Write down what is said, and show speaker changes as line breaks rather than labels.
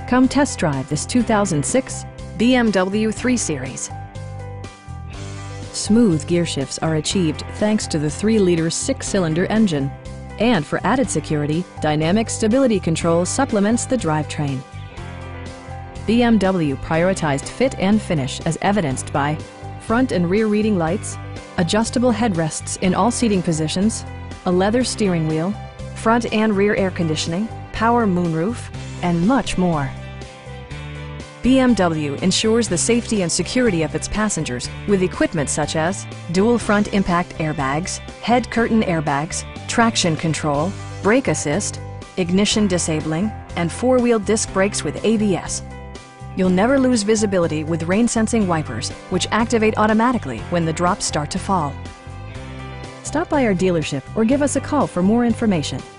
Come test drive this 2006 BMW 3 Series. Smooth gear shifts are achieved thanks to the 3-liter 6-cylinder engine. And for added security, Dynamic Stability Control supplements the drivetrain. BMW prioritized fit and finish as evidenced by front and rear reading lights, adjustable headrests in all seating positions, a leather steering wheel, front and rear air conditioning, power moonroof, and much more. BMW ensures the safety and security of its passengers with equipment such as dual front impact airbags, head curtain airbags, traction control, brake assist, ignition disabling, and 4-wheel disc brakes with ABS. You'll never lose visibility with rain-sensing wipers, which activate automatically when the drops start to fall. Stop by our dealership or give us a call for more information.